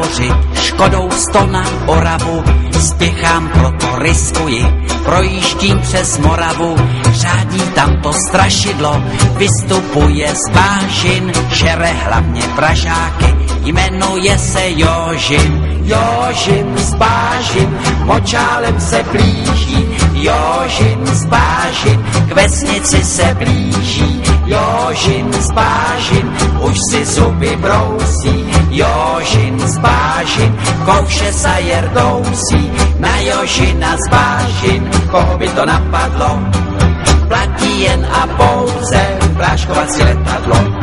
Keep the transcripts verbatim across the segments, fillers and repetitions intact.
vytvořit Škodou sto na Oravu, spěchám, proto riskuji, projíždím přes Moravu, řádí tam to strašidlo, vystupuje z Vážin, žere hlavně Pražáky, jmenuje se Jožin. Jožin z Vážin, močálem se blíží, Jožin z Vážin, k vesnici se blíží, Jožin z Vážin, už si zuby brousí, Jožin z Vážin, kouše sajer dousí, na Jožina z Vážin, koho by to napadlo, platí jen a pouze práškovací letadlo.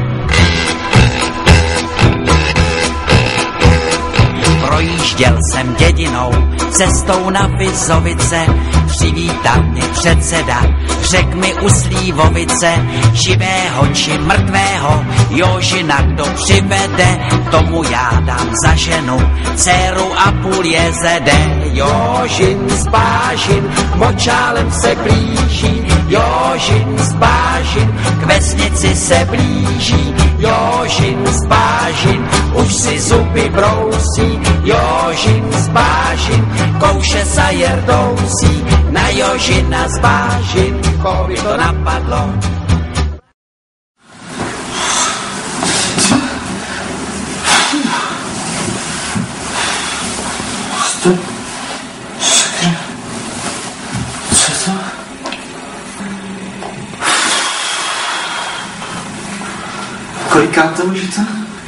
Projížděl jsem dědinou, cestou na Vizovice, přivítal mě předseda, řek mi u Slívovice, živého či mrtvého, Jožina kdo přivede, tomu já dám za ženu, dceru a půl jezede. Jožin z Vážin, močálem se blíží, Jožin z Vážin, k vesnici se blíží, Jožin z Vážin, už si zuby brousí, Jožin z Vážin, kouše sajer dousí, na Jožina z Vážin, koho by to napadlo. Co to? Co to? Kolikáte už je to?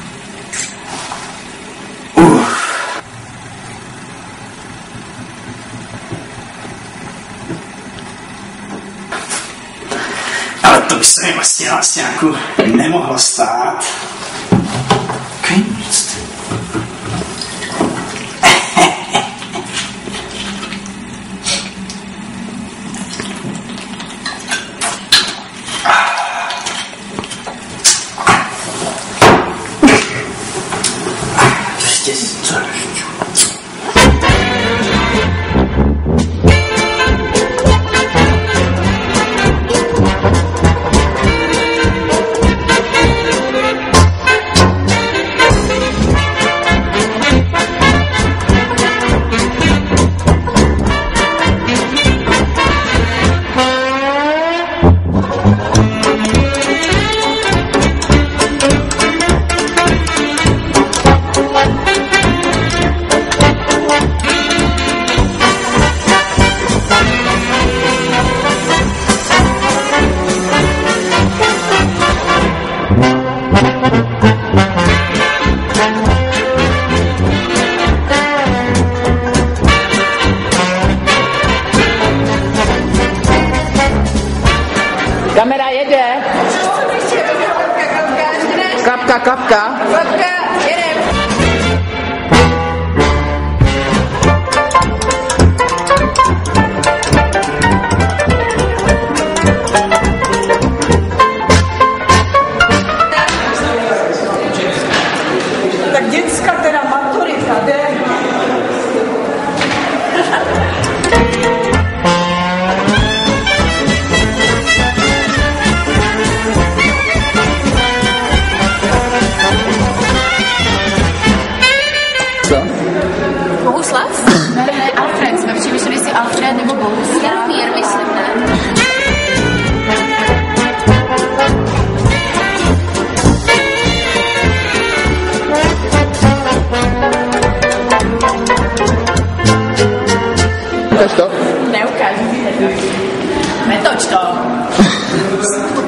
Ale to by se mi vlastně vlastně jako nemohlo stát. Kvíc. Kamera jede. Kapka, kapka. Kapka, jedem. Tak děcka teda maturita, jde. Bohuslav? Ne, ne, Alfred. Jsme přemýšleli, jestli Alfred nebo Bohuslav. Jaromír, myslím, ne? Ukaž to. Neukážu. Netoč to.